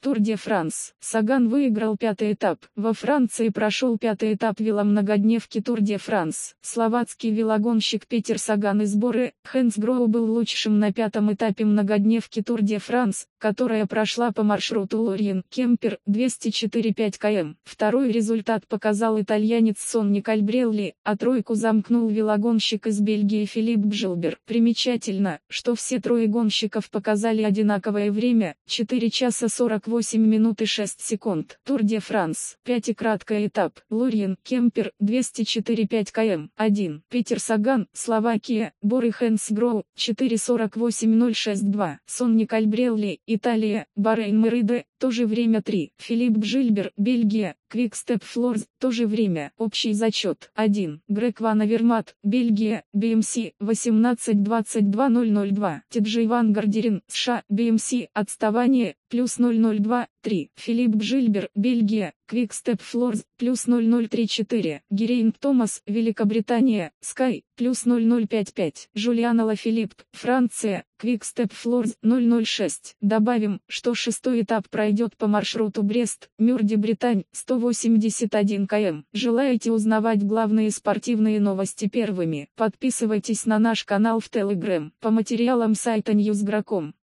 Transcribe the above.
Тур де Франс. Саган выиграл пятый этап. Во Франции прошел пятый этап веломногодневки Тур де Франс. Словацкий велогонщик Петер Саган из Боры, Хэнсгроу был лучшим на пятом этапе многодневки Тур де Франс, которая прошла по маршруту Лорьен-Кемпер 204,5 км. Второй результат показал итальянец Сонни Кальбрелли, а тройку замкнул велогонщик из Бельгии Филипп Бжильбер. Примечательно, что все трое гонщиков показали одинаковое время – 4 часа 48 минут и 6 секунд. Тур де Франс. 5 краткий этап. Лорьен-Кемпер 204,5 км. 1. Петер Саган, Словакия, Боры Хэнсгроу 4:48:062. Сонни Кальбрелли, Италия, Bahrain-Merida, то же время 3. Филипп Бжильбер, Бельгия, Quick-Step Floors, то же время. Общий зачет. 1. Грег Ван Авермат, Бельгия, BMC, 18:22:002. Тиджей Ван Гардерин, США, BMC, отставание, плюс 002, 3. Филипп Бжильбер, Бельгия, Quick-Step Floors, плюс 0034. Герейн Томас, Великобритания, Sky, плюс 0055. Жулиан Алафилипп, Франция, Quick-Step Floors, 006. Добавим, что шестой этап пройдет по маршруту Брест, Мюрди-Британь, 181 км. Желаете узнавать главные спортивные новости первыми? Подписывайтесь на наш канал в Telegram. По материалам сайта Newsgro.com.